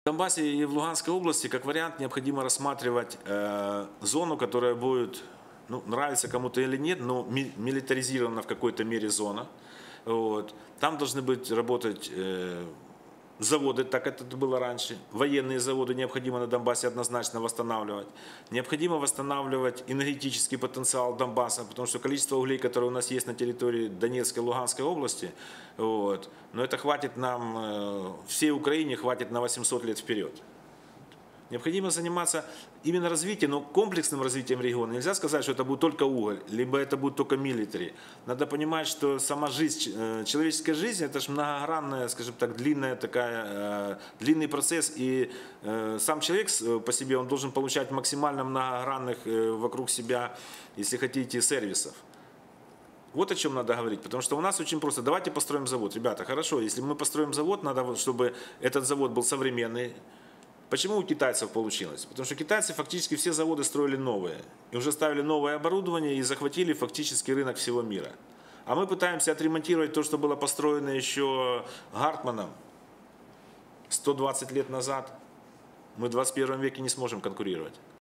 В Донбассе и в Луганской области, как вариант, необходимо рассматривать зону, которая будет, ну, нравится кому-то или нет, но милитаризирована в какой-то мере зона. Вот. Там должны быть работать заводы, так это было раньше. Военные заводы необходимо на Донбассе однозначно восстанавливать. Необходимо восстанавливать энергетический потенциал Донбасса, потому что количество углей, которое у нас есть на территории Донецкой и Луганской области, вот, но это хватит нам, всей Украине хватит на 800 лет вперед. Необходимо заниматься именно развитием, но комплексным развитием региона. Нельзя сказать, что это будет только уголь, либо это будет только милитари. Надо понимать, что сама жизнь, человеческая жизнь, это же многогранная, скажем так, длинный процесс. И сам человек по себе, он должен получать максимально многогранных вокруг себя, если хотите, сервисов. Вот о чем надо говорить, потому что у нас очень просто. Давайте построим завод. Ребята, хорошо, если мы построим завод, надо, чтобы этот завод был современный. Почему у китайцев получилось? Потому что китайцы фактически все заводы строили новые. И уже ставили новое оборудование и захватили фактически рынок всего мира. А мы пытаемся отремонтировать то, что было построено еще Гартманом 120 лет назад. Мы в 21 веке не сможем конкурировать.